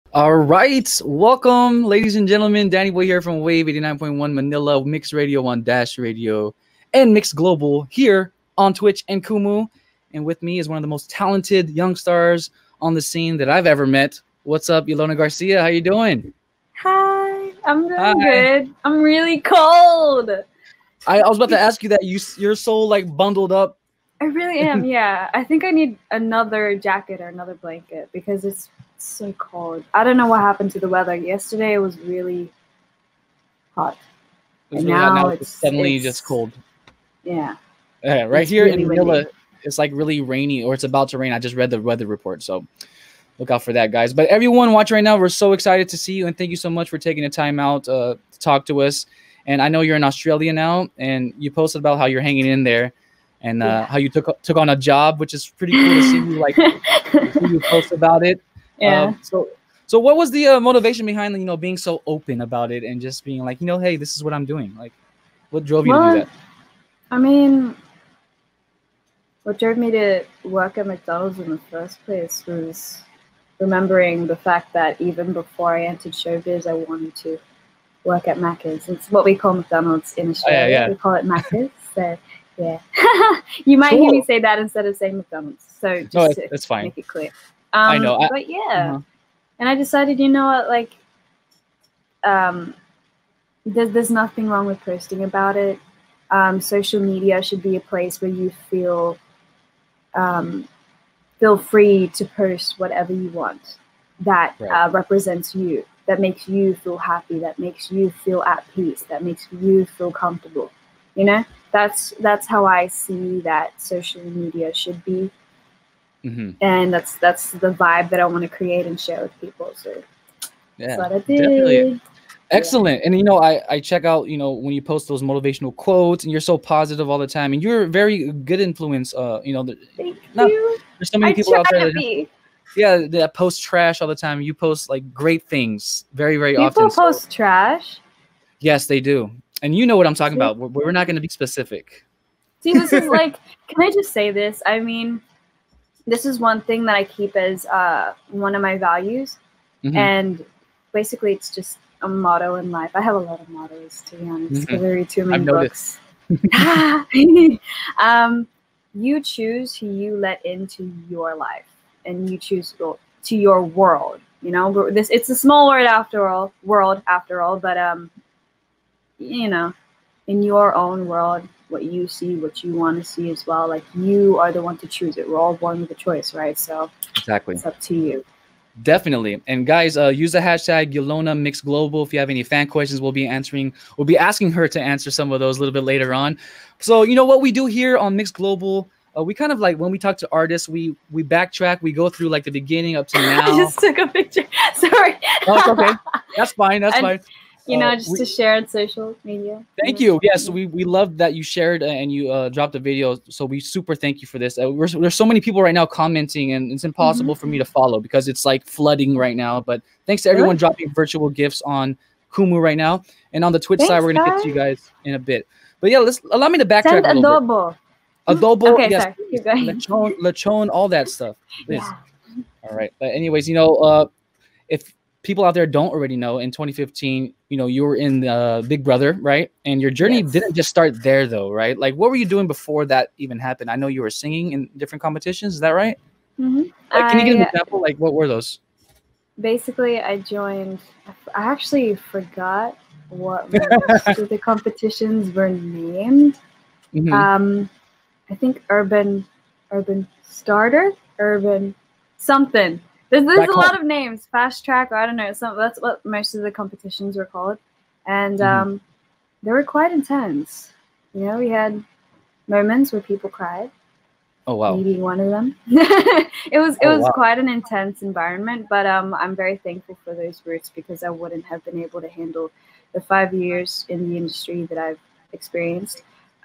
All right, welcome, ladies and gentlemen. Danny Boy here from Wave 89.1 Manila, Mixed Radio on Dash Radio, and Mixed Global here on Twitch and Kumu. And with me is one of the most talented young stars on the scene that I've ever met. What's up, Ilona Garcia? How you doing? Hi, I'm Hi. doing good. I'm really cold. I was about to ask you that. You're so like bundled up. I really am. Yeah, I think I need another jacket or another blanket because it's so cold. I don't know what happened to the weather. Yesterday it was really hot. It was And really hot. now Now it's suddenly it's just cold. Yeah. Right It's here really in Manila, windy. it's like really rainy, or it's about to rain. I just read the weather report, so look out for that, guys. But everyone watching right now, we're so excited to see you, and thank you so much for taking the time out to talk to us. And I know you're in Australia now, and you posted about how you're hanging in there, and Yeah. how you took on a job, which is pretty cool to see you see you post about it. Yeah. So what was the motivation behind being so open about it and just being like, hey, this is what I'm doing? Like, what drove you to do Well, that? I mean, what drove me to work at McDonald's in the first place was remembering the fact that even before I entered showbiz, I wanted to work at Macca's. It's what we call McDonald's in Australia. Yeah. We call it Macca's. So, yeah. You might hear me say that instead of saying McDonald's. So, just to it's fine. make it clear. I know. But yeah. And I decided, you know what, like, there's nothing wrong with posting about it. Social media should be a place where you feel free to post whatever you want that represents you, that makes you feel happy, that makes you feel at peace, that makes you feel comfortable. You know, that's how I see that social media should be. And that's the vibe that I want to create and share with people. So that's what I did. Definitely. Excellent. And I check out, when you post those motivational quotes and you're so positive all the time, and you're a very good influence. Thank you. There's so many people out there that post trash all the time. You post like great things very, very often. People post trash. Yes, they do. And you know what I'm talking about. We're not going to be specific. See, this is like, can I just say this? I mean, this is one thing that I keep as one of my values. And basically it's just a motto in life. I have a lot of mottos, to be honest, because I read too many books. You choose who you let into your life, and you choose to your world. You know, it's a small word after all, but in your own world, what you see, what you want to see as well, like, you are the one to choose it. We're all born with a choice, right? So exactly, it's up to you. Definitely. And guys, use the hashtag Ilona Mixed Global. If you have any fan questions, we'll be asking her to answer some of those a little bit later on. So, what we do here on Mixed Global, we kind of like, when we talk to artists, we backtrack, we go through like the beginning up to now. I just took a picture. Sorry. Oh, it's okay. That's fine. That's fine. Just to share on social media. Thank you. Yes, we love that you shared and you dropped a video. So we super thank you for this. There's so many people right now commenting, and it's impossible for me to follow because it's like flooding right now. But thanks to everyone dropping virtual gifts on Kumu right now, and on the Twitch side, we're gonna get to you guys in a bit. But yeah, allow me to backtrack a little bit. Adobo, okay, yes, sorry. Keep going. Lechon, all that stuff. Yeah. All right. But anyways, if people out there don't already know, in 2015, you were in Big Brother, right? And your journey didn't just start there, though, right? Like, what were you doing before that even happened? I know you were singing in different competitions. Is that right? Like, can you give an example? Like, what were those? Basically, I joined. I actually forgot what most of the competitions were named. I think Urban Starter, Urban something. There's a lot of names. Fast Track, or I don't know. That's what most of the competitions were called, and they were quite intense. We had moments where people cried. Oh wow! Me being one of them. It was quite an intense environment, but I'm very thankful for those roots, because I wouldn't have been able to handle the 5 years in the industry that I've experienced.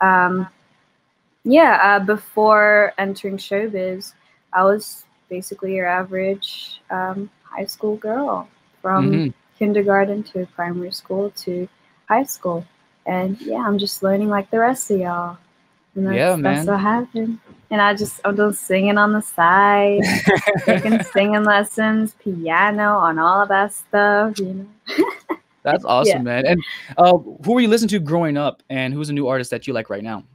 Before entering showbiz, I was basically your average high school girl, from kindergarten to primary school to high school. And yeah, I'm just learning like the rest of y'all. And Yeah, that's man. what happened. And I'm just singing on the side, taking singing lessons, piano, on all of that stuff, you know. That's awesome, man. And who were you listening to growing up, and who's a new artist that you like right now?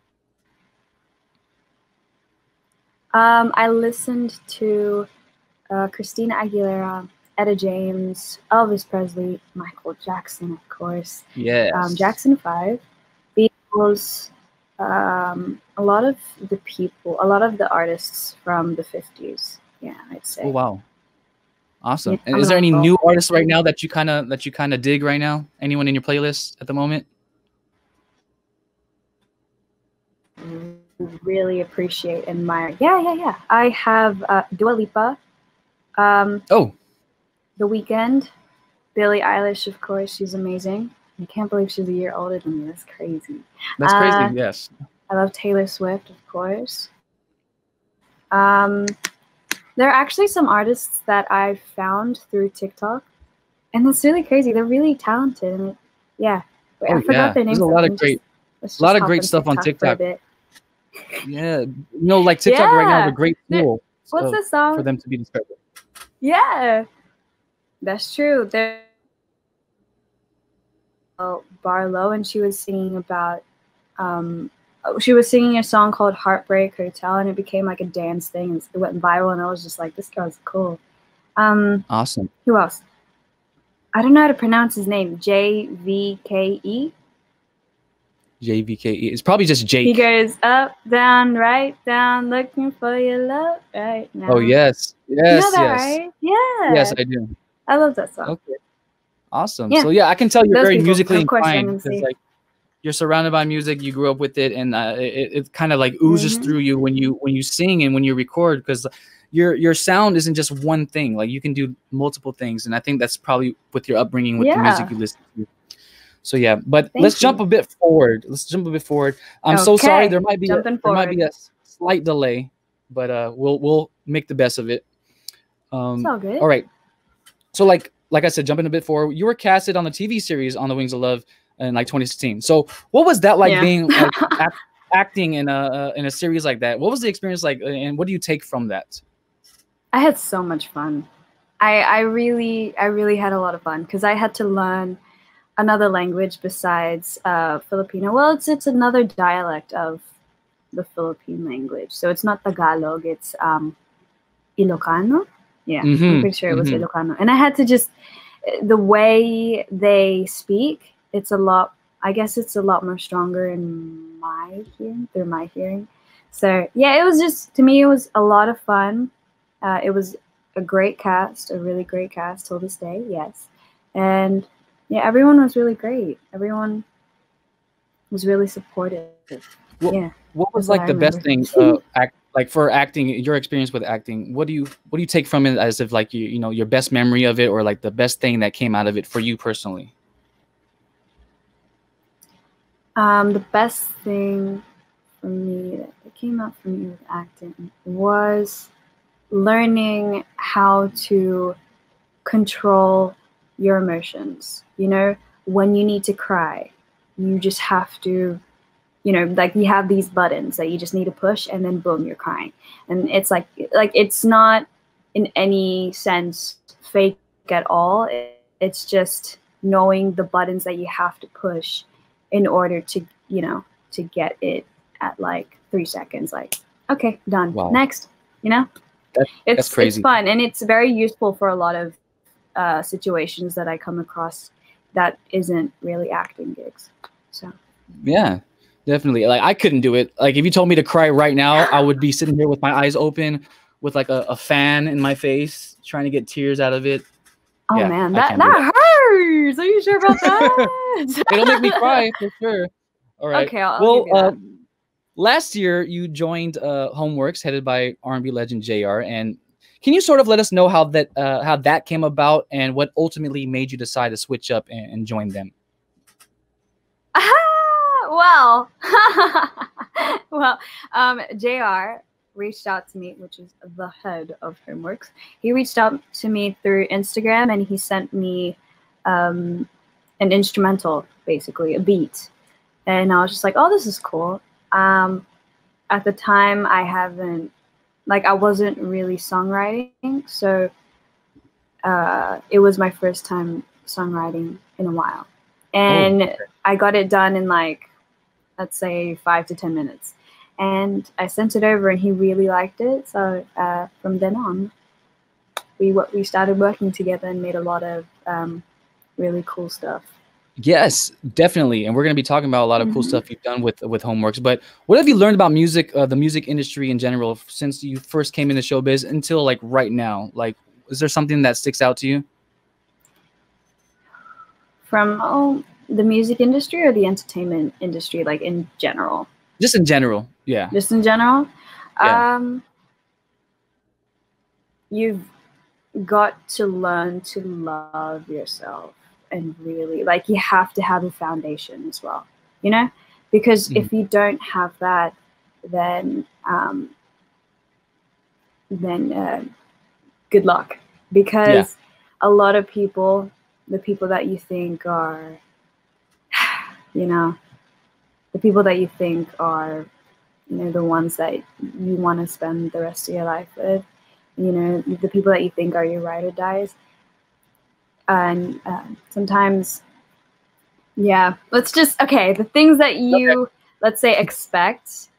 I listened to Christina Aguilera, Etta James, Elvis Presley, Michael Jackson, of course. Yes. Jackson 5, Beatles, a lot of the artists from the 50s. Yeah, I'd say. Oh wow. Awesome. Yeah, And is there any new artists right now that you kind of dig right now? Anyone in your playlist at the moment? Really appreciate and admire. Yeah. I have Dua Lipa. Oh. The Weeknd, Billie Eilish, of course. She's amazing. I can't believe she's a year older than me. That's crazy. That's crazy. Yes. I love Taylor Swift, of course. There are actually some artists that I found through TikTok, and it's really crazy. They're really talented, and I forgot their names. There's a lot of great stuff on TikTok. Yeah, like TikTok right now is a great tool. What's the song for them to be discovered? Yeah, that's true. There, Barlow, and she was singing about. She was singing a song called Heartbreak Hotel, and it became like a dance thing. And it went viral, and I was just like, this girl's cool. Awesome. Who else? I don't know how to pronounce his name. JVKE? JVKE. It's probably just Jake. He goes up, down, right, down, looking for your love right now. Oh, yes. Yes, you know that, right? Yeah. Yes, I do. I love that song. Okay. Awesome. Yeah. So, yeah, I can tell you're very musically inclined. Because, like, you're surrounded by music, you grew up with it, and it kind of like oozes through you when you sing and when you record, because your sound isn't just one thing. Like, you can do multiple things, and I think that's probably with your upbringing with the music you listen to. So yeah, but let's jump a bit forward. I'm so sorry, there might be a slight delay, but we'll make the best of it. It's all good. All right. So like I said, jumping a bit forward, you were casted on the TV series On the Wings of Love in like 2016. So what was that like being like, acting in a series like that? What was the experience like, and what do you take from that? I had so much fun. I really had a lot of fun because I had to learn another language besides Filipino. Well, it's another dialect of the Philippine language. So it's not Tagalog, it's Ilocano. Yeah, I'm pretty sure it was Ilocano. And I had to just, the way they speak, it's a lot more stronger in my hearing. So yeah, it was just, to me, it was a lot of fun. It was a great cast, a really great cast till this day, yes. And yeah, everyone was really great. Everyone was really supportive. What was like the best thing, like for acting? Your experience with acting. What do you take from it as if like you know your best memory of it, or like the best thing that came out of it for you personally? The best thing for me that came out for me with acting was learning how to control your emotions. You know, when you need to cry, you just have to, you know, like you have these buttons that you just need to push, and then boom, you're crying. And it's like it's not in any sense fake at all. It's just knowing the buttons that you have to push in order to, you know, to get it at like 3 seconds. Like, okay, done. Wow. Next, you know, that's crazy. It's fun, and it's very useful for a lot of situations that I come across that isn't really acting gigs. So yeah, definitely. Like I couldn't do it. Like if you told me to cry right now, I would be sitting here with my eyes open with like a fan in my face trying to get tears out of it. Oh yeah, man, that hurts. Are you sure about that? It'll make me cry for sure. All right. Okay, I'll give you that. Last year you joined Homeworks, headed by R&B legend JR, and can you sort of let us know how that came about and what ultimately made you decide to switch up and join them? JR reached out to me, which is the head of Homeworks. He reached out to me through Instagram, and he sent me an instrumental, basically a beat, and I was just like, "Oh, this is cool." at the time I wasn't really songwriting, so it was my first time songwriting in a while, and I got it done in like, let's say 5 to 10 minutes, and I sent it over, and he really liked it. So from then on, we started working together and made a lot of really cool stuff. Yes, definitely. And we're going to be talking about a lot of cool stuff you've done with Homeworks. But what have you learned about music, the music industry in general, since you first came into showbiz until like right now? Like, is there something that sticks out to you? From the music industry or the entertainment industry, like in general? Just in general, yeah. Just in general? Yeah. You've got to learn to love yourself. And really, like, you have to have a foundation as well, you know, because if you don't have that, then good luck, because a lot of people, the people that you think are, you know, the people that you think are, you know, the ones that you want to spend the rest of your life with, you know, the people that you think are your ride or dies. And sometimes, let's just, the things that you, let's say, expect,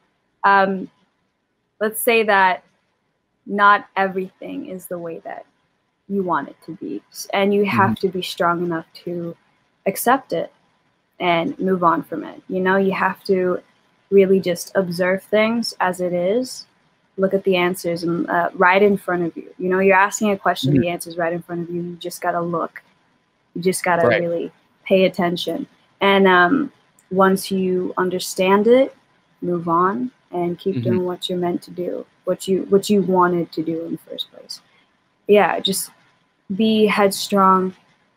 let's say that not everything is the way that you want it to be. And you have to be strong enough to accept it and move on from it. You know, you have to really just observe things as it is. Look at the answers and right in front of you. You know, you're asking a question, the answer's right in front of you. You just got to look. You just got to really pay attention. And once you understand it, move on and keep doing what you're meant to do, what you wanted to do in the first place. Yeah, just be headstrong.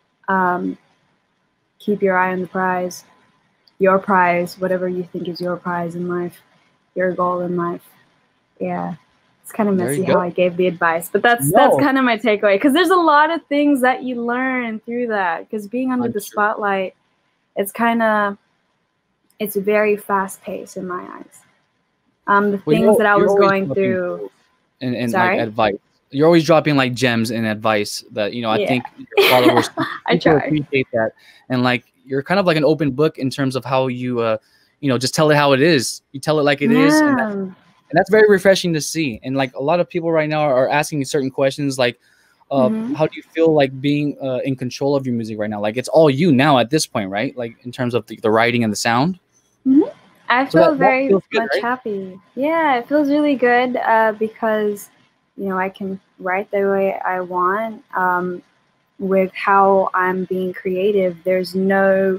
Keep your eye on the prize. Your prize, whatever you think is your prize in life, your goal in life. Yeah, it's kind of messy how I gave the advice, but that's kind of my takeaway, because there's a lot of things that you learn through that, because being under the spotlight, it's very fast paced in my eyes. The things that I was going through and like advice. You're always dropping like gems and advice that, you know, I think your followers appreciate that. And like, you're kind of like an open book in terms of how you, you know, just tell it how it is. You tell it like it is. And that's very refreshing to see. And like, a lot of people right now are asking certain questions like, how do you feel like being in control of your music right now? Like, it's all you now at this point, right? Like, in terms of the writing and the sound. I feel very much happy. Yeah, it feels really good because, you know, I can write the way I want. With how I'm being creative, there's no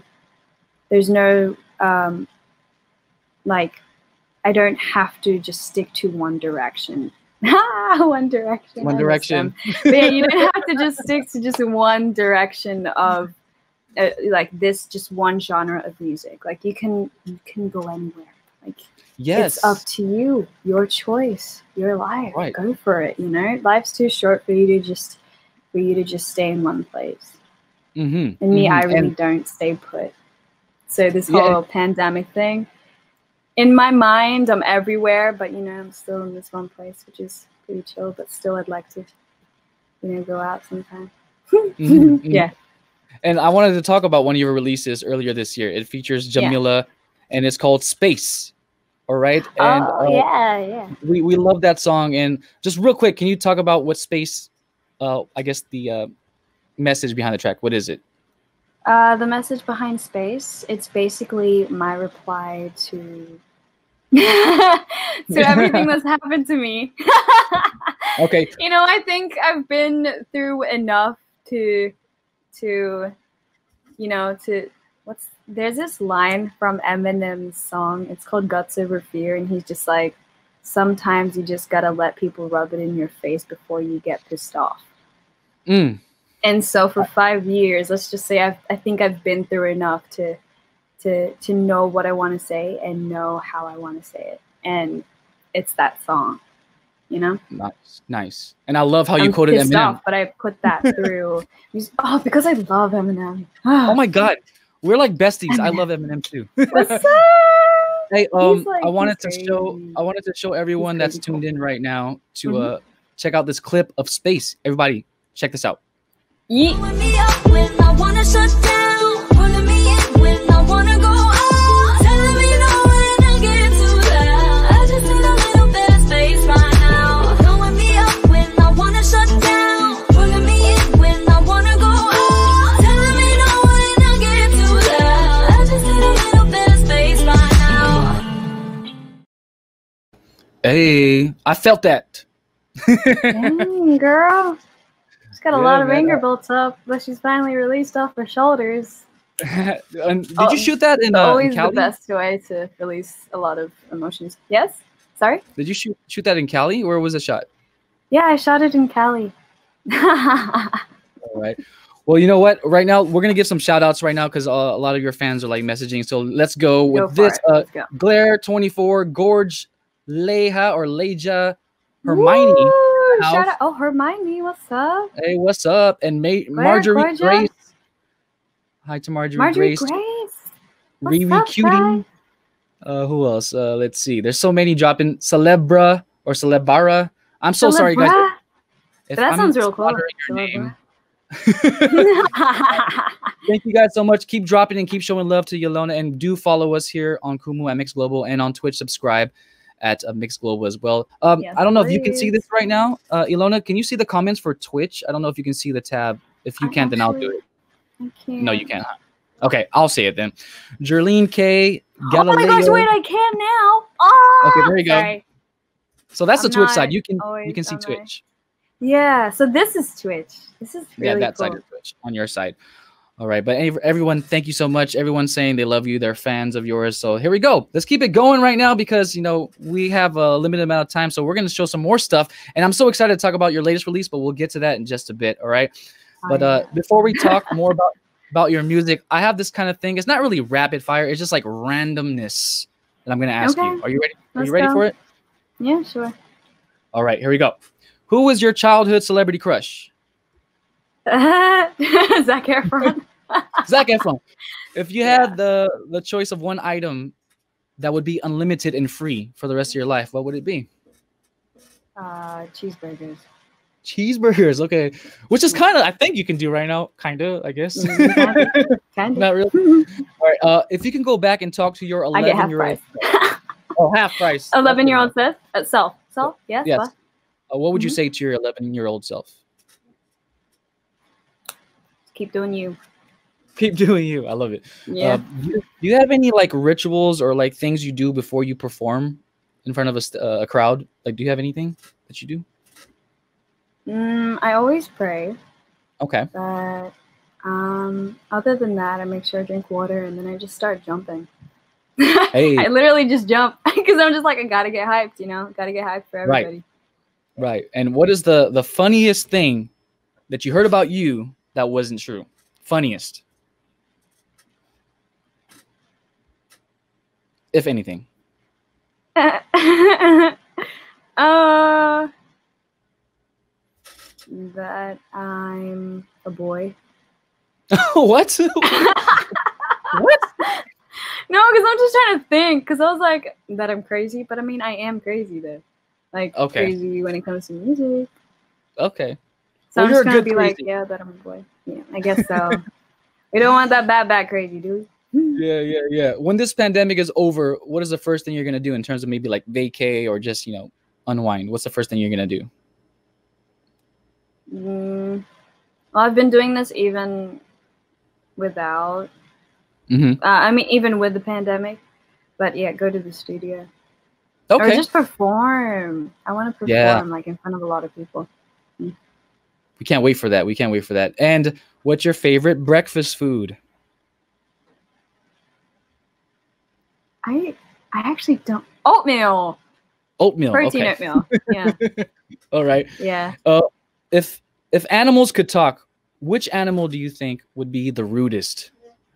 like, I don't have to just stick to one direction. One direction. But yeah, you don't have to just stick to just one direction of like this, just one genre of music. Like, you can go anywhere. Like, it's up to you, your choice, your life. Go for it. You know, life's too short for you to just stay in one place. And me, I really don't stay put. So this whole pandemic thing, in my mind, I'm everywhere, but, you know, I'm still in this one place, which is pretty chill. But still, I'd like to, you know, go out sometime. Yeah. And I wanted to talk about one of your releases earlier this year. It features Jamila, and it's called Space. All right. And we love that song. And just real quick, can you talk about what Space? I guess the message behind the track. What is it? The message behind Space, it's basically my reply to everything that's happened to me. Okay. You know, I think I've been through enough to you know, there's this line from Eminem's song. It's called Guts Over Fear, and he's just like, sometimes you just gotta let people rub it in your face before you get pissed off. And so for 5 years, let's just say I think I've been through enough to know what I want to say and know how I want to say it. And it's that song, you know? Nice. And I love how you quoted Eminem. Off, but I put that through. Because I love Eminem. Oh my God. We're like besties. Eminem. I love Eminem too. What's Hey, Like, I wanted to crazy. show everyone that's tuned in right now to check out this clip of Space. Everybody, check this out. Yeet. Hey, I felt that. Dang, girl. She's got a lot of anger built up, but she's finally released off her shoulders. Did you shoot that in always Cali? the best way to release a lot of emotions. Yes? Sorry? Did you shoot that in Cali? Where was it shot? Yeah, I shot it in Cali. All right. Well, you know what? Right now, we're going to give some shout outs right now because a lot of your fans are like messaging. So let's go with this. Glare24, Gorge, Leja or Leja, Hermione. Woo! Shout out. Oh, Hermione, what's up? Hey, what's up? And Marjorie Grace. Hi to Marjorie Grace. Riri Cutie. Who else? Let's see. There's so many dropping. Celebra or Celebara. I'm so sorry, guys. That sounds real cool. Your name. Thank you guys so much. Keep dropping and keep showing love to Ilona, and do follow us here on Kumu at Mix Global, and on Twitch subscribe at Mix Global as well. Yes, I don't know if you can see this right now. Ilona, can you see the comments for Twitch? I don't know if you can see the tab. If you can't, then I'll do it. I can't. No, you can't. Okay, I'll say it then. Jerlene K. Galileo. Oh my gosh, wait, I can now. Oh, okay, there you go. Sorry. So that's the Twitch side. You can see Twitch. Yeah, so this is Twitch. This is really that cool. side is Twitch on your side. All right, but everyone, thank you so much. Everyone's saying they love you. They're fans of yours. So here we go. Let's keep it going right now because, you know, we have a limited amount of time. So we're going to show some more stuff. And I'm so excited to talk about your latest release, but we'll get to that in just a bit. All right. But before we talk more about your music, I have this kind of thing. It's not really rapid fire. It's just like randomness that I'm going to ask you. Are you ready? Are you ready for it? Yeah, sure. All right, here we go. Who was your childhood celebrity crush? Zac Efron. Zac Efron. If you had the choice of one item that would be unlimited and free for the rest of your life, what would it be? Cheeseburgers. Cheeseburgers, okay. Which is kind of, I think you can do right now, kind of, I guess. Kind of. Not really. All right. If you can go back and talk to your 11-year-old. Half price. 11-year-old self. Yes. Yes. What would you say to your 11-year-old self? Keep doing you. Keep doing you. I love it. Yeah. Do you have any like rituals or like things you do before you perform in front of a crowd? Like, do you have anything that you do? I always pray. Okay. But other than that, I make sure I drink water and then I just start jumping. Hey. I literally just jump because I'm just like, I gotta get hyped, you know? Gotta get hyped for everybody. Right. And what is the funniest thing that you heard about you that wasn't true? Funniest. If anything. That I'm a boy. What? What? No, because I'm just trying to think. Because I was like, that I'm crazy. But I mean, I am crazy though. Like, crazy when it comes to music. Okay. So I'm just going to be crazy. Like, yeah, that I'm a boy. Yeah, I guess so. We don't want that bad crazy, do we? Yeah. When this pandemic is over, what is the first thing you're going to do in terms of maybe like vacay or just, you know, unwind? What's the first thing you're going to do? Well, I've been doing this even without. I mean, even with the pandemic. But yeah, go to the studio. Okay. Or just perform. I want to perform like in front of a lot of people. We can't wait for that. And what's your favorite breakfast food? I actually don't. Oatmeal. Protein oatmeal. Yeah. All right. Yeah. If animals could talk, which animal do you think would be the rudest?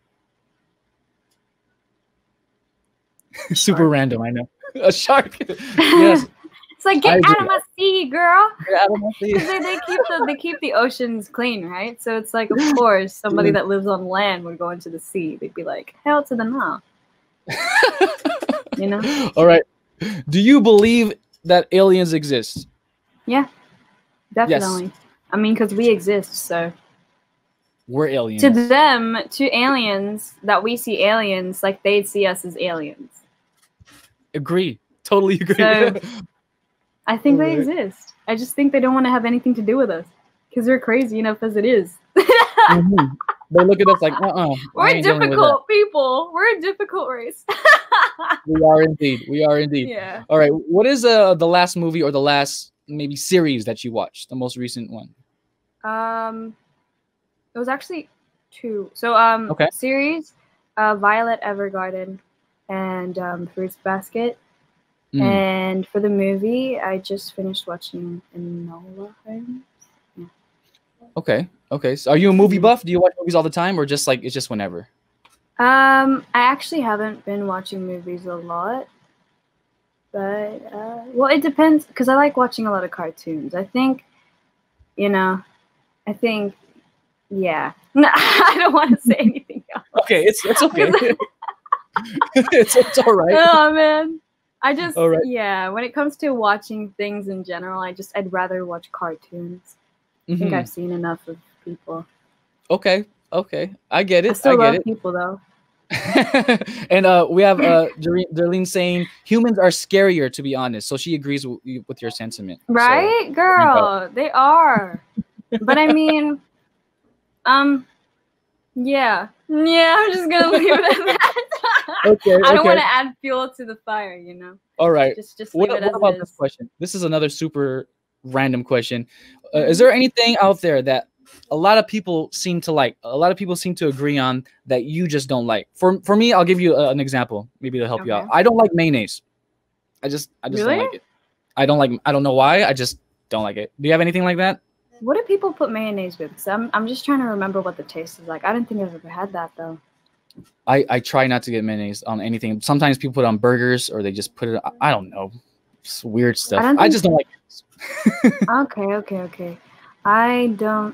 Super random, I know. A shark. Yes. It's like, get out of my sea, girl. Get out of my sea. they keep the oceans clean, right? So it's like, of course, somebody that lives on land would go into the sea. They'd be like, hell to the no. You know? All right. Do you believe that aliens exist? Yeah, definitely. Yes. I mean, because we exist, so. We're aliens. To them, to aliens, that we see aliens, like they'd see us as aliens. Agree. Totally agree. So, I think they exist. I just think they don't want to have anything to do with us. Because they're crazy enough as it is. They look at us like, We're difficult people. We're a difficult race. We are indeed. We are indeed. Yeah. All right. What is the last movie or the last maybe series that you watched? The most recent one? It was actually 2. So series, Violet Evergarden and Fruits Basket. And for the movie, I just finished watching Enola Holmes. Yeah. Okay. Okay. So are you a movie buff? Do you watch movies all the time, or just like it's just whenever? I actually haven't been watching movies a lot, but well, it depends because I like watching a lot of cartoons. I think, yeah. No, I don't want to say anything else. Okay, it's okay. it's all right. Oh man. I just, right. Yeah, when it comes to watching things in general, I'd rather watch cartoons. I think I've seen enough of people. Okay, I get it. I still love people though. And we have Darlene saying humans are scarier, to be honest. So she agrees with your sentiment. Right, so, girl, they are. But I mean, yeah, I'm just gonna leave it at that. Okay. I don't want to add fuel to the fire, you know. All right. Just leave it as about this question? This is another super random question. Is there anything out there that a lot of people seem to like? A lot of people seem to agree on that you just don't like. For me, I'll give you an example, maybe to help you out. I don't like mayonnaise. I just really? don't like it. I don't know why. I just don't like it. Do you have anything like that? What do people put mayonnaise with? Because I'm just trying to remember what the taste is like. I don't think I've ever had that though. I try not to get mayonnaise on anything. Sometimes people put it on burgers or they just put it. I don't know. It's weird stuff. I just don't like it. Okay. I don't.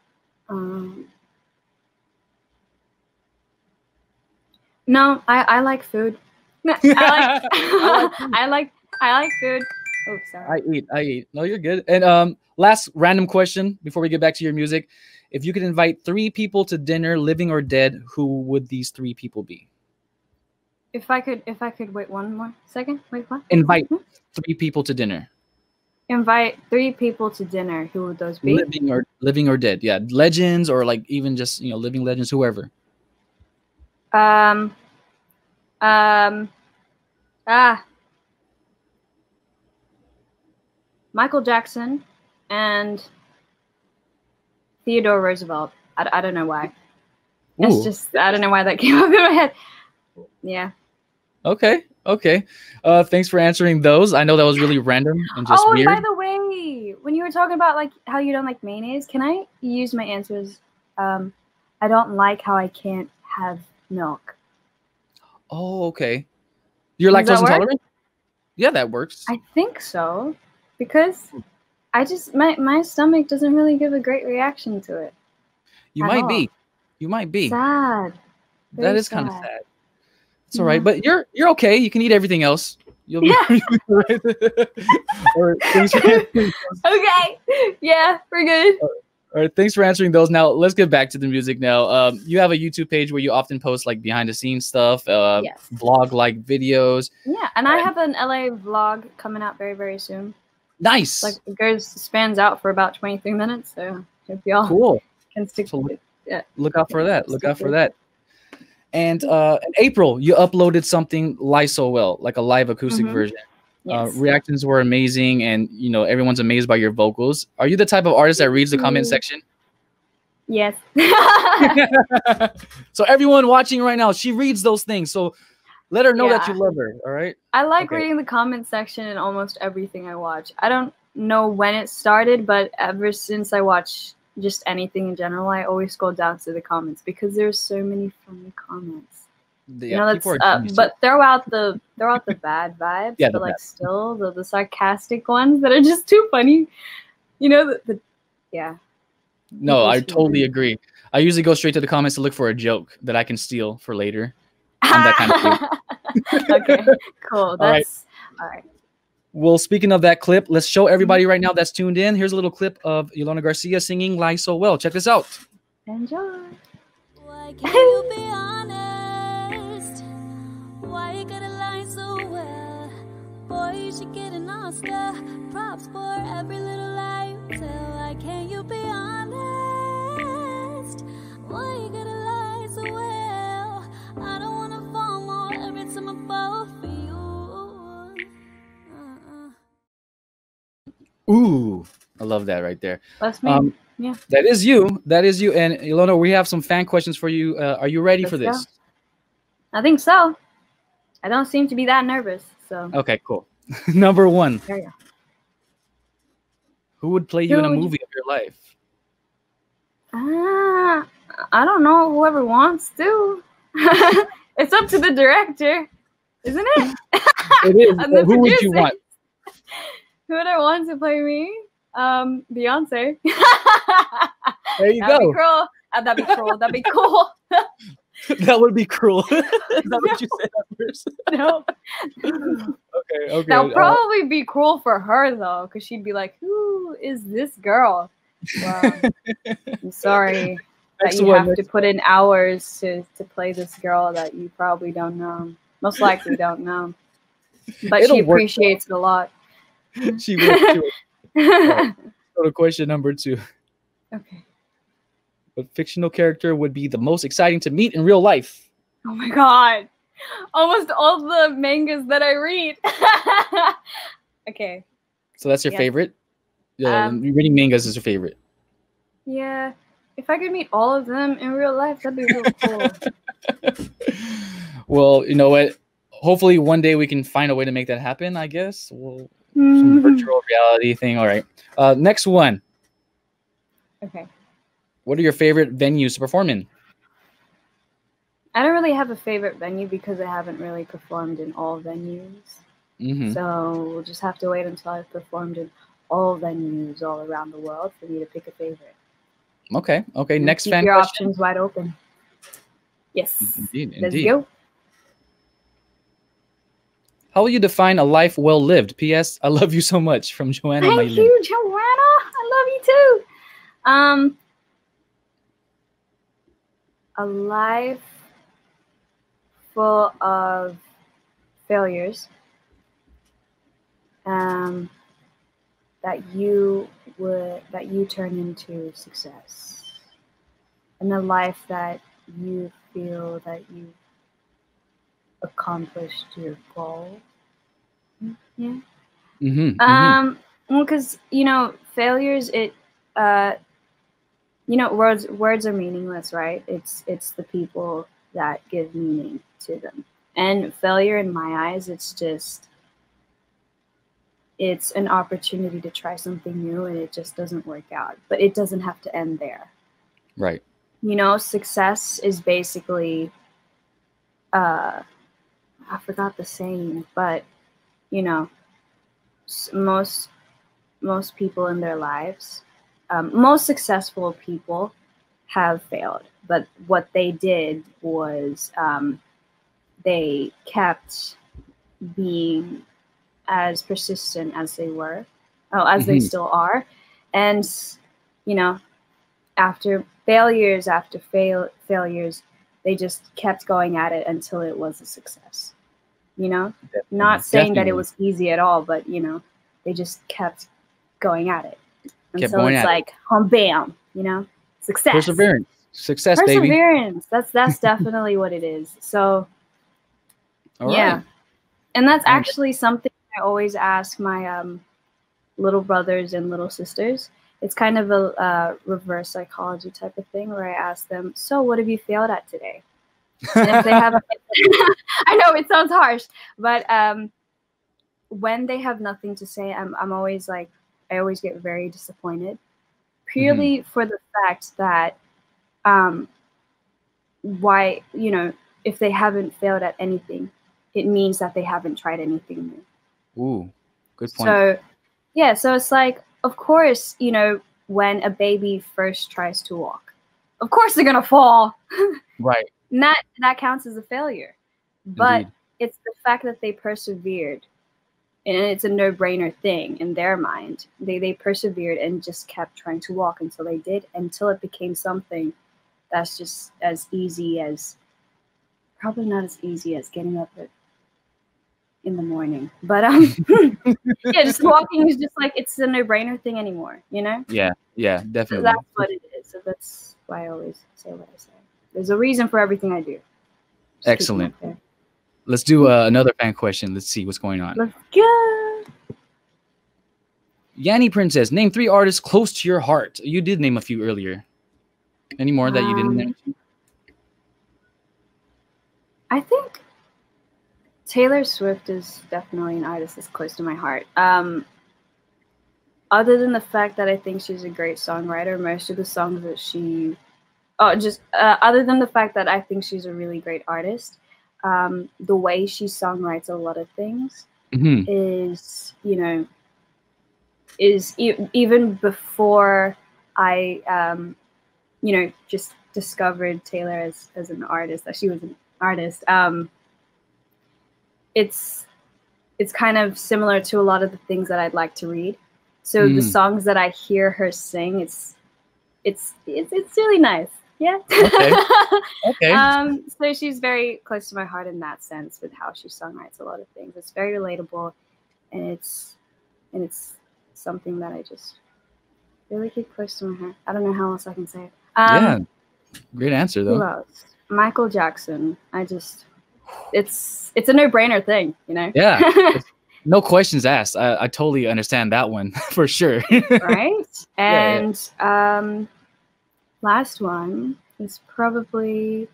No, I like food. I like food. Oh, sorry. I eat. No, you're good. And last random question before we get back to your music. If you could invite 3 people to dinner, living or dead, who would these 3 people be? If I could wait one more second. Wait, what? Invite 3 people to dinner. Invite 3 people to dinner. Who would those be? Living or dead. Yeah, legends or like even just living legends, whoever. Michael Jackson and Theodore Roosevelt. I don't know why. It's just I don't know why that came up in my head. Yeah. Okay. Thanks for answering those. I know that was really random and just weird. Oh, and by the way, when you were talking about like how you don't like mayonnaise, can I use my answers? I don't like how I can't have milk. Oh, okay. You're lactose intolerant? Yeah, that works. I think so, because I just my stomach doesn't really give a great reaction to it. You might be. Sad. That is kind of sad. It's all right, but you're okay. You can eat everything else. You'll be right. Okay. Yeah, we're good. All right, thanks for answering those. Now let's get back to the music. Now, you have a YouTube page where you often post like behind the scenes stuff, vlog like videos. Yeah, and I have an LA vlog coming out very, very soon. Nice. Like it spans out for about 23 minutes. So if y'all can stick to it. Yeah. Look out for that. Look out for that. And in April, you uploaded something so well, like a live acoustic version. Yes. Reactions were amazing, and everyone's amazed by your vocals. Are you the type of artist that reads the comment section? Yes. So everyone watching right now, she reads those things. So let her know that you love her. All right. I like reading the comment section in almost everything I watch. I don't know when it started, but ever since I watch just anything in general, I always scroll down to the comments because there's so many funny comments. Yeah, but throw out the bad vibes, but like still the sarcastic ones that are just too funny. No, I totally agree. I usually go straight to the comments to look for a joke that I can steal for later. I'm that kind of Okay, cool. That's all right. Well, speaking of that clip, let's show everybody right now that's tuned in. Here's a little clip of Ilona Garcia singing Lie So Well. Check this out. Enjoy. Why can't you be honest? Why you gotta lie so well? Boy, you should get an Oscar. Props for every little lie you tell. Why can't you be honest? Why you gotta lie so well? I don't wanna fall more every time I fall for you. Ooh, I love that right there. That's me. Yeah. That is you. That is you. And Ilona, we have some fan questions for you. Are you ready for this? Go. I think so. I don't seem to be that nervous. So. Okay, cool. Number one. There you go. Who would play you in a movie of your life? I don't know. Whoever wants to. It's up to the director, isn't it? It is. Who would you want? Who would I want to play me? Beyonce. There you go. That'd be cruel. That'd be cool. That would be cruel. Is that what you said at first? No. Okay. That would probably be cruel for her though, because she'd be like, "Who is this girl?" Well, I'm sorry that you have to put in hours to play this girl that you probably don't know. Most likely don't know, but she appreciates it a lot. She will. Right. So to question number 2. Okay. What fictional character would be the most exciting to meet in real life? Oh my god. Almost all the mangas that I read. Okay. So that's your favorite? Reading mangas is your favorite? Yeah. If I could meet all of them in real life, that'd be really cool. Well, you know what? Hopefully one day we can find a way to make that happen, I guess. Some virtual reality thing. All right. Next one. Okay. What are your favorite venues to perform in? I don't really have a favorite venue because I haven't really performed in all venues. So we'll just have to wait until I've performed in all venues all around the world for me to pick a favorite. Okay. Next keep fan your question. options wide open. Yes. Indeed. Let's go. How will you define a life well lived? P.S. I love you so much, from Joanna. Thank you, Joanna. I love you too. A life full of failures that you turn into success, and a life that you feel that you accomplished your goal. Yeah. Well, because failures, words are meaningless, right? It's the people that give meaning to them. And failure, in my eyes, it's an opportunity to try something new, and it just doesn't work out. But it doesn't have to end there. Right. Success is basically, I forgot the saying, but most people in their lives, most successful people have failed, but what they did was they kept being as persistent as they were, they still are, and after failures they just kept going at it until it was a success. Not saying that it was easy at all, but they just kept going at it. And so it's like, bam, success. Perseverance. Success, baby. Perseverance. That's definitely what it is. So, yeah. And that's actually something I always ask my little brothers and little sisters. It's kind of a reverse psychology type of thing where I ask them, so what have you failed at today? And if they have, I know it sounds harsh, but when they have nothing to say, I'm always like, I always get very disappointed, purely for the fact that if they haven't failed at anything, it means that they haven't tried anything new. Ooh, good point. So yeah, so it's like, of course, when a baby first tries to walk, of course they're gonna fall. Right. And that counts as a failure. But it's the fact that they persevered, and it's a no-brainer thing in their mind. They persevered and just kept trying to walk until they did, until it became something that's just as easy as, probably not as easy as getting up in the morning, but yeah, just walking is just like, it's a no-brainer thing anymore, you know? Yeah, definitely. So that's what it is. So that's why I always say what I say. There's a reason for everything I do. Just excellent. Let's do another fan question. Let's see what's going on. Let's go. Yanni Princess, name 3 artists close to your heart. You did name a few earlier. Any more that you didn't name? I think Taylor Swift is definitely an artist that's close to my heart. Other than the fact that I think she's a great songwriter, most of the songs that she, other than the fact that I think she's a really great artist, the way she songwrites a lot of things is, you know, even before I, you know, just discovered Taylor as an artist, that she was an artist. It's kind of similar to a lot of the things that I'd like to read. So the songs that I hear her sing, it's really nice. Yeah. Okay. So she's very close to my heart in that sense, with how she songwrites a lot of things. It's very relatable, and it's something that I just really keep close to my heart. I don't know how else I can say it. Yeah. Great answer though. Who else? Michael Jackson. It's a no-brainer thing, you know? Yeah. No questions asked. I totally understand that one for sure. Right? And last one is probably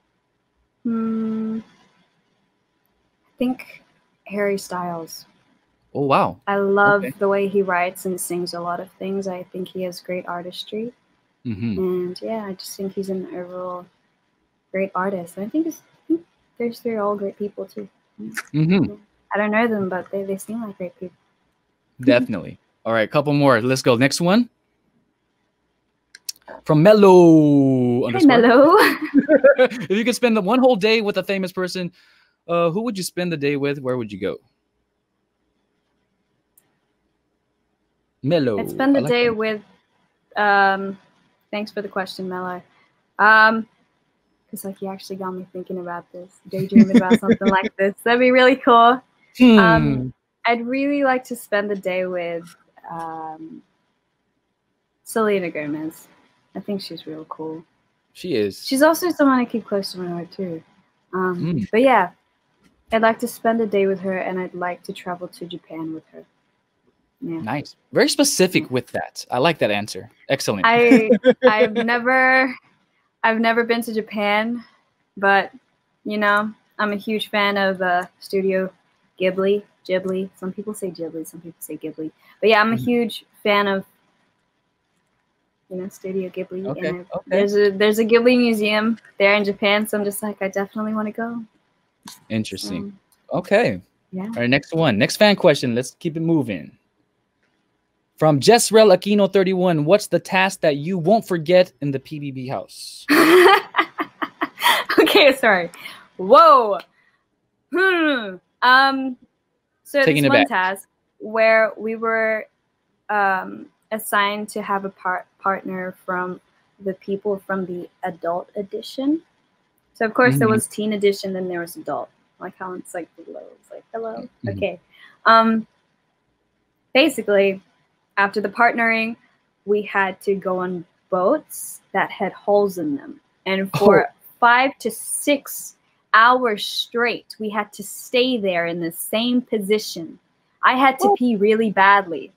I think Harry Styles. Oh wow. I love the way he writes and sings a lot of things. I think he has great artistry. And yeah, I just think he's an overall great artist. And I think they're all great people too. I don't know them, but they seem like great people. Definitely. All right, couple more. Let's go. Next one. From Mellow. Hi, Mellow. If you could spend one whole day with a famous person, who would you spend the day with? Where would you go? Mellow. I'd spend the day with. Thanks for the question, Mellow. Because like you actually got me thinking about this, daydreaming about something like this. That'd be really cool. I'd really like to spend the day with Selena Gomez. I think she's real cool. She is. She's also someone I keep close to my heart too. But yeah, I'd like to spend a day with her, and I'd like to travel to Japan with her. Yeah. Nice. Very specific with that. I like that answer. Excellent. I've never been to Japan, but you know, I'm a huge fan of Studio Ghibli. Some people say Ghibli, some people say Ghibli. But yeah, I'm a huge fan of, you know, Studio Ghibli. Okay. There's a Ghibli museum there in Japan, so I'm just like, I definitely want to go. Interesting. Okay. Yeah. All right, next one. Next fan question. Let's keep it moving. From Jessrel Aquino 31, what's the task that you won't forget in the PBB house? Okay, sorry. Whoa. So Taking this it one back. task where we were assigned to have a partner from the people from the adult edition. So of course there was teen edition, then there was adult. Like how it's like below. It's like hello. Okay. Basically, after the partnering, we had to go on boats that had holes in them. And for 5 to 6 hours straight, we had to stay there in the same position. I had to pee really badly.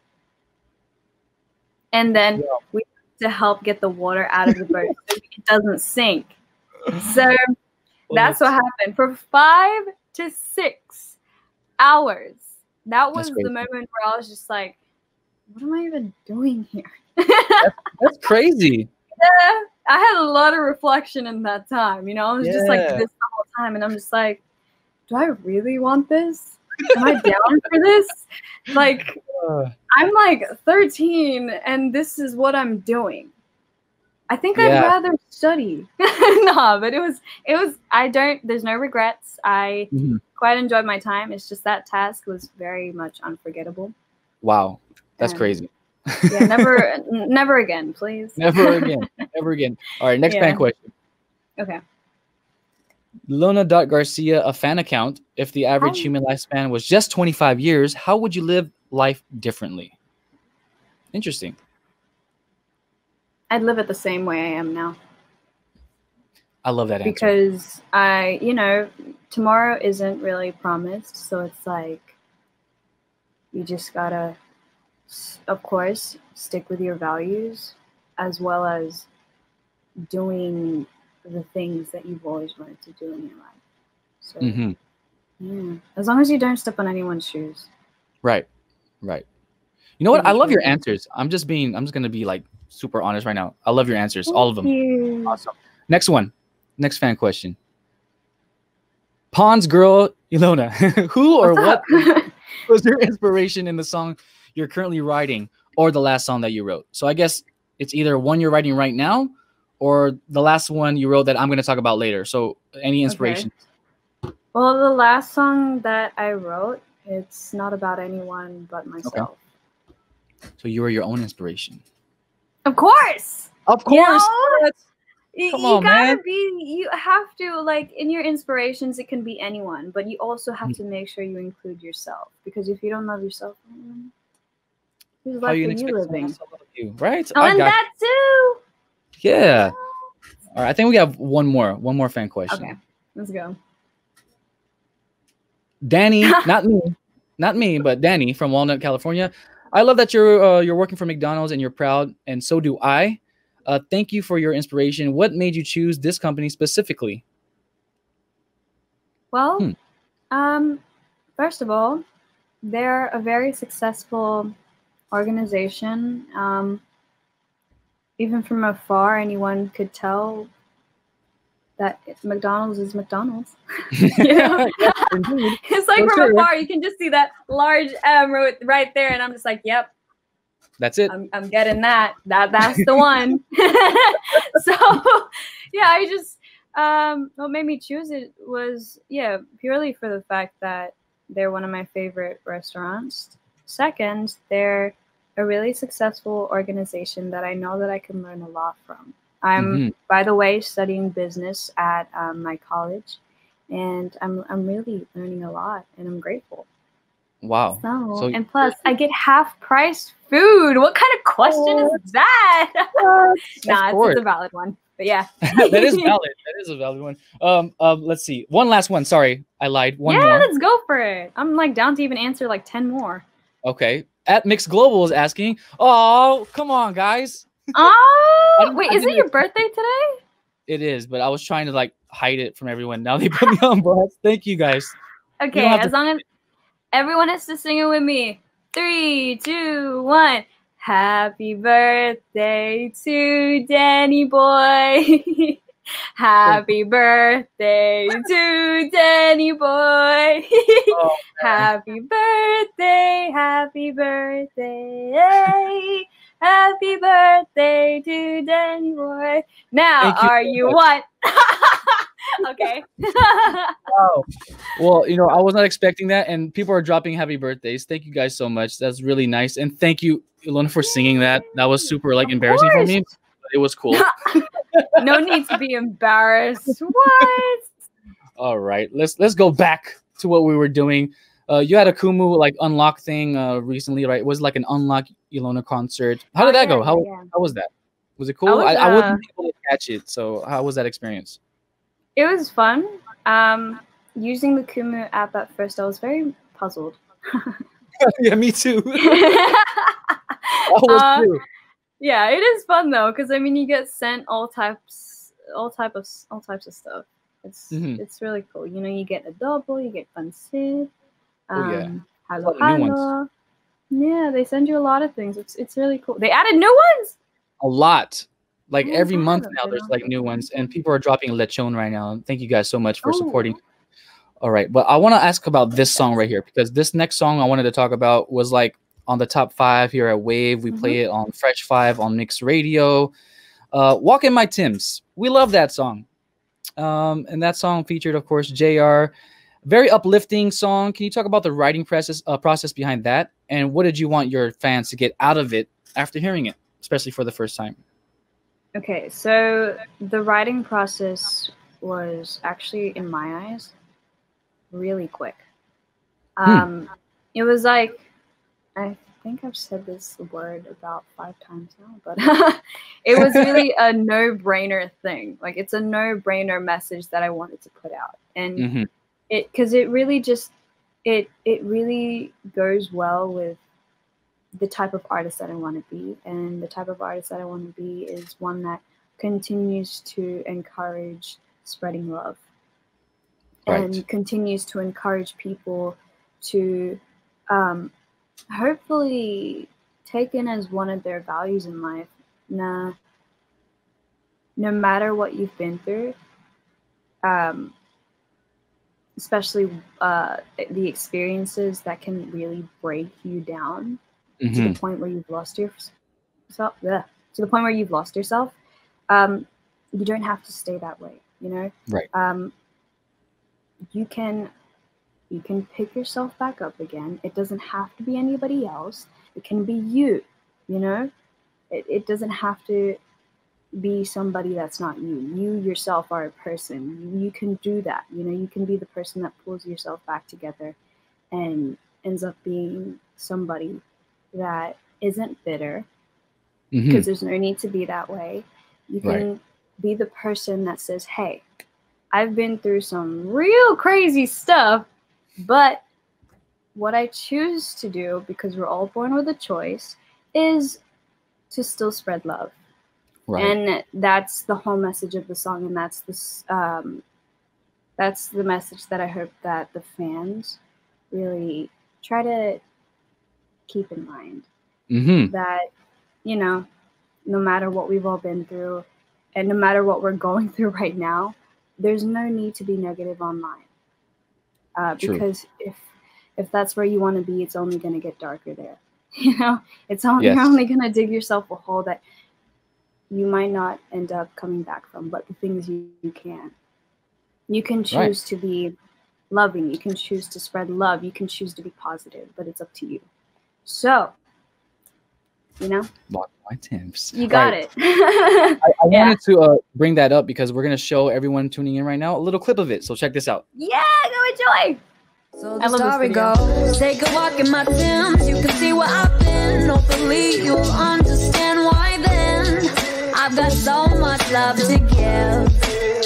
And then we had to help get the water out of the boat so it doesn't sink. So that's what happened. For 5 to 6 hours. That was the moment where I was just like, what am I even doing here? That's crazy. Yeah, I had a lot of reflection in that time. You know, I was just like this the whole time. And I'm just like, do I really want this? Am I down for this? Like, I'm like 13 and this is what I'm doing. I think I'd rather study. No, but there's no regrets. I quite enjoyed my time. It's just that task was very much unforgettable. Wow. That's crazy. Yeah, never again, please. Never again. Never again. All right, next fan question. Okay. Luna.Garcia, a fan account. If the average human lifespan was just 25 years, how would you live life differently? Interesting. I'd live it the same way I am now. I love that answer. Because tomorrow isn't really promised. So it's like, you just gotta, of course, stick with your values as well as doing the things that you've always wanted to do in your life. So, yeah, as long as you don't step on anyone's shoes. Right. You know what? I love your answers. I'm just going to be like super honest right now. I love your answers. All of them. Awesome. Next one. Next fan question. Pond's girl, Ilona. Who or what was your inspiration in the song you're currently writing or the last song that you wrote? So I guess it's either one you're writing right now or the last one you wrote that I'm going to talk about later. So any inspiration? Okay. Well, the last song that I wrote, it's not about anyone but myself. Okay. So you were your own inspiration. Of course. Of course. You have to, like, in your inspirations, it can be anyone, but you also have to make sure you include yourself, because if you don't love yourself, who's left for you living? Right? Oh, and that too. Yeah. All right. I think we have one more fan question. Okay. Let's go. Danny, not me, but Danny from Walnut, California. I love that you're working for McDonald's and you're proud, and so do I. Thank you for your inspiration. What made you choose this company specifically? Well, first of all, they're a very successful organization. Even from afar, anyone could tell that McDonald's is McDonald's. It's like from afar, you can just see that large M right there, and I'm just like, yep. That's it. I'm getting that. That's the one. So, yeah, I just what made me choose it was purely for the fact that they're one of my favorite restaurants. Second, they're a really successful organization that I know that I can learn a lot from. I'm, by the way, studying business at my college, and I'm really learning a lot, and I'm grateful. Wow. So and plus, I get half-price food. What kind of question is that? Nah, it's a valid one. But yeah. That is valid. That is a valid one. Let's see. One last one. Sorry, I lied. One more. Yeah, let's go for it. I'm like down to even answer like 10 more. Okay. At Mixed Global is asking, oh, come on, guys. Oh, wait, is it your birthday today? It is, but I was trying to like hide it from everyone. Now they put me on blast. Thank you guys. Okay, as long as everyone has to sing it with me. 3, 2, 1. Happy birthday to Danny boy. Happy birthday to Danny boy. Oh, happy birthday, happy birthday. Happy birthday to Danny boy. Now, are you what? Okay. Wow. Well, I was not expecting that, and people are dropping happy birthdays. Thank you guys so much. That's really nice, and thank you, Ilona, for singing that. That was super embarrassing for me, but it was cool. No need to be embarrassed. What? All right, let's go back to what we were doing. You had a Kumu unlock thing recently, right? It was like an unlock Ilona concert. How did that go? How was that? Was it cool? I wasn't able to catch it. So how was that experience? It was fun. Using the Kumu app at first, I was very puzzled. Yeah, me too. I was too. Yeah, it is fun though, because you get sent all types of stuff. It's really cool. You get a double, you get fun sit. Hello. Yeah, they send you a lot of things. It's really cool. They added new ones. A lot. Every month now, there's new ones, and people are dropping Lechon right now. Thank you guys so much for supporting. All right, but I want to ask about this song right here, because this next song I wanted to talk about was on the top 5 here at Wave. We play it on Fresh 5 on Mixed Radio. Walk in My Timbs. We love that song. And that song featured, of course, JR. Very uplifting song. Can you talk about the writing process behind that? And what did you want your fans to get out of it after hearing it, especially for the first time? Okay, so the writing process was actually, in my eyes, really quick. It was like, I think I've said this word about 5 times now, but it was really a no-brainer thing. Like, it's a no-brainer message that I wanted to put out. And because it really just, it really goes well with the type of artist that I want to be. And the type of artist that I want to be is one that continues to encourage spreading love. Right. And continues to encourage people to hopefully take in as one of their values in life. No matter what you've been through, especially the experiences that can really break you down to the point where you've lost yourself. To the point where you've lost yourself, you don't have to stay that way. You know, right? You can pick yourself back up again. It doesn't have to be anybody else. It can be you. You know, it doesn't have to be somebody that's not you. You yourself are a person. You can do that. You know, you can be the person that pulls yourself back together and ends up being somebody that isn't bitter, because there's no need to be that way. You can be the person that says, hey, I've been through some real crazy stuff, but what I choose to do, because we're all born with a choice, is to still spread love. Right. And that's the whole message of the song, and that's the message that I hope that the fans really try to keep in mind. That, you know, no matter what we've all been through, and no matter what we're going through right now, there's no need to be negative online. Because if that's where you want to be, it's only going to get darker there. You know, you're only going to dig yourself a hole that you might not end up coming back from. But the thing is, you can choose to be loving. You can choose to spread love. You can choose to be positive, but it's up to you. So, you know, Walk My Timbs. You got it. I wanted to bring that up because we're going to show everyone tuning in right now a little clip of it. So check this out. Yeah, go enjoy. So the story goes, take a walk in my Timbs. You can see where I've been. Hopefully you'll understand why then. I've got so much love to give.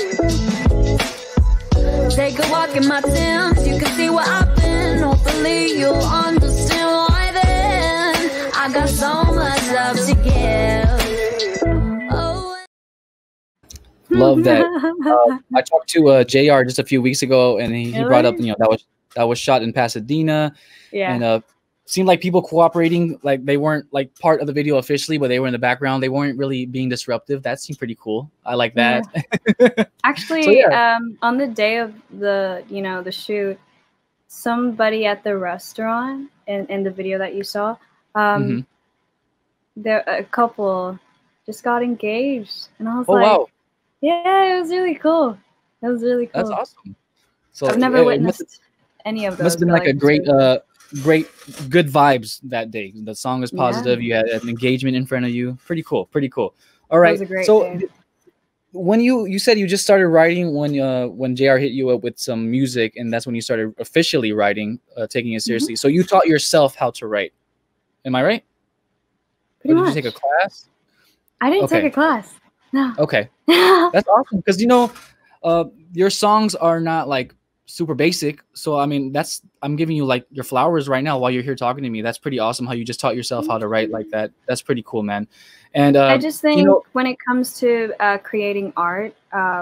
Take a walk in my Timbs. You can see where I've been. Hopefully you'll understand why then. I've got so much love to give. Oh. Love that. I talked to JR just a few weeks ago, and he brought up, you know, that was shot in Pasadena. Yeah. And seemed like people cooperating, like they weren't like part of the video officially, but they were in the background. They weren't really being disruptive. That seemed pretty cool. I like that. Yeah. Actually, so, on the day of the shoot, somebody at the restaurant in the video that you saw, there a couple just got engaged, and I was like, wow. Yeah, it was really cool. It was really cool. That's awesome. So I've never witnessed any of those. Must have been like a great good vibes that day. The song was positive. You had an engagement in front of you. Pretty cool. All right. That was a great day. When you said you just started writing when JR hit you up with some music, and that's when you started officially writing, taking it seriously. So you taught yourself how to write. Am I right? Pretty much. Did you take a class? I didn't take a class. No. Okay. That's awesome, because your songs are not like super basic. So I mean, I'm giving you like your flowers right now while you're here talking to me. That's pretty awesome how you just taught yourself how to write like that. That's pretty cool, man. And I just think when it comes to creating art,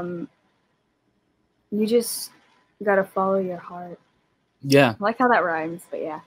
you just gotta follow your heart. Yeah. I like how that rhymes, but yeah.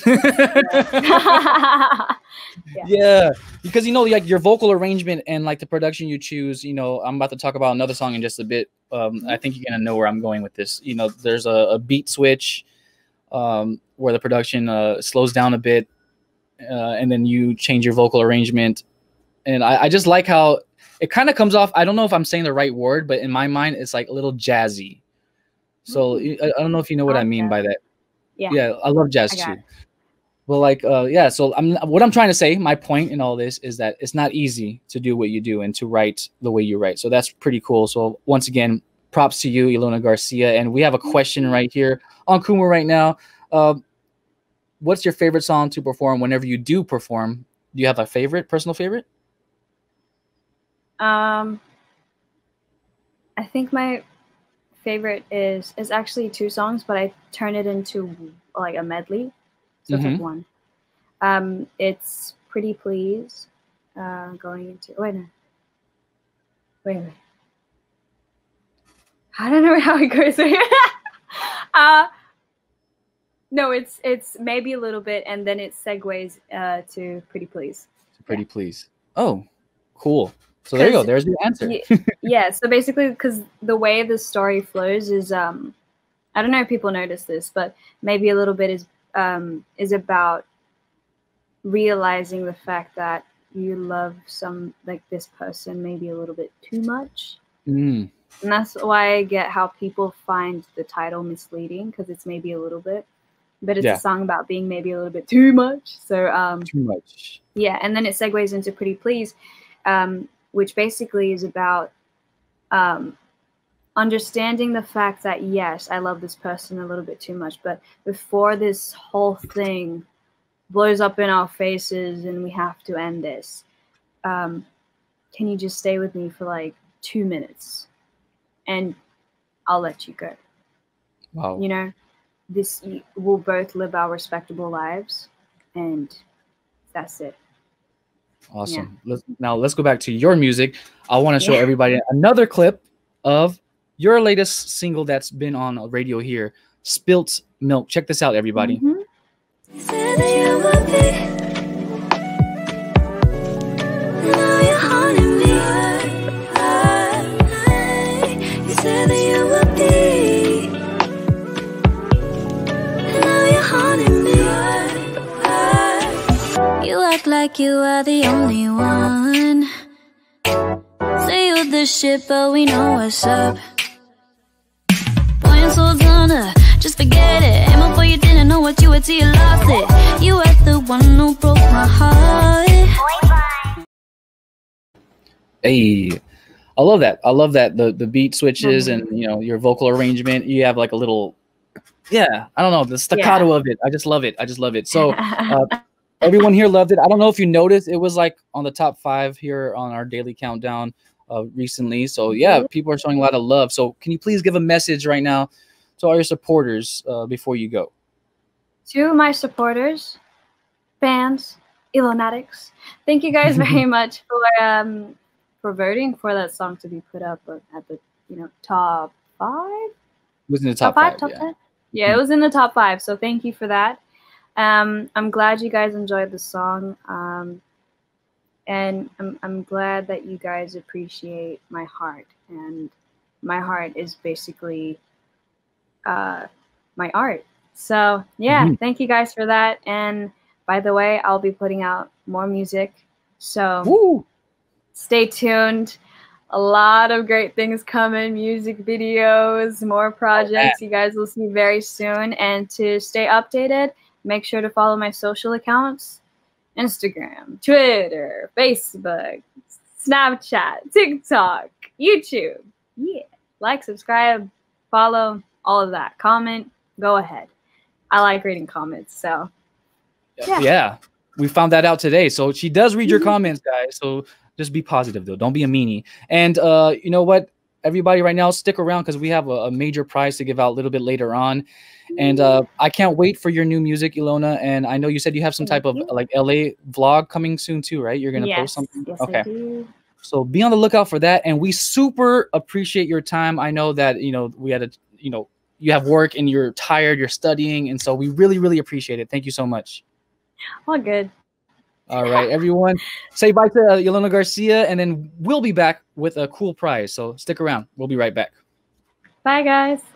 Yeah, because like your vocal arrangement and like the production you choose, I'm about to talk about another song in just a bit. I think you're gonna know where I'm going with this. There's a beat switch where the production slows down a bit, and then you change your vocal arrangement. And I just like how it kind of comes off. I don't know if I'm saying the right word, but in my mind, it's like a little jazzy. So I don't know if you know what I mean by that. Yeah, I love jazz too. Well, like, yeah. So what I'm trying to say, my point in all this is that it's not easy to do what you do and to write the way you write. So that's pretty cool. So once again, props to you, Ilona Garcia. And we have a question right here on Kumu right now. What's your favorite song to perform whenever you do perform? Do you have a favorite, personal favorite? I think my favorite is actually 2 songs, but I turn it into like a medley. So it's like one. It's Pretty Please. Going into wait. I don't know how it goes. No, it's maybe a little bit, and then it segues to Pretty Please. Pretty Please. Oh, cool. So there you go. There's the answer. Yeah. So basically, because the way the story flows is, I don't know if people notice this, but maybe a little bit is about realizing the fact that you love this person maybe a little bit too much. And that's why I get how people find the title misleading, because it's maybe a little bit, but it's a song about being maybe a little bit too much. So too much. Yeah, and then it segues into Pretty Please, which basically is about understanding the fact that, yes, I love this person a little bit too much, but before this whole thing blows up in our faces and we have to end this, can you just stay with me for like 2 minutes and I'll let you go? Wow. You know, we'll both live our respectable lives, and that's it. Awesome. Yeah. Let's go back to your music. I want to show everybody another clip of your latest single that's been on radio here, Spilt Milk. Check this out, everybody. You act like you are the only one. Sailed the ship, but we know what's up. Boy, I'm so done, just forget it. And before you didn't know what you were till you lost it. You were the one who broke my heart. Hey, I love that. I love that the beat switches and your vocal arrangement. You have like a little, I don't know, the staccato of it. I just love it. So everyone here loved it. I don't know if you noticed, it was like on the top 5 here on our daily countdown recently. So people are showing a lot of love. So can you please give a message right now to all your supporters before you go? To my supporters, fans, Ilonatics, thank you guys very much for voting for that song to be put up at the top 5. It was in the top 5, top 10. Yeah, it was in the top 5. So thank you for that. I'm glad you guys enjoyed the song, and I'm glad that you guys appreciate my heart. And my heart is basically my art. So thank you guys for that. And by the way, I'll be putting out more music, so stay tuned. A lot of great things coming, music videos, more projects you guys will see very soon. And to stay updated, make sure to follow my social accounts: Instagram, Twitter, Facebook, Snapchat, TikTok, YouTube. Yeah. Like, subscribe, follow, all of that. Comment, go ahead. I like reading comments, so. Yeah. We found that out today. So she does read your comments, guys. So just be positive, though. Don't be a meanie. And you know what? Everybody right now, stick around because we have a major prize to give out a little bit later on. And I can't wait for your new music, Ilona. And I know you said you have some type of like LA vlog coming soon too, right? You're going to post something? Yes, okay. I do. So be on the lookout for that. And we super appreciate your time. I know that, we had you have work and you're tired, you're studying. And so we really, really appreciate it. Thank you so much. All good. All right, everyone. Say bye to Ilona Garcia, and then we'll be back with a cool prize. So stick around. We'll be right back. Bye, guys.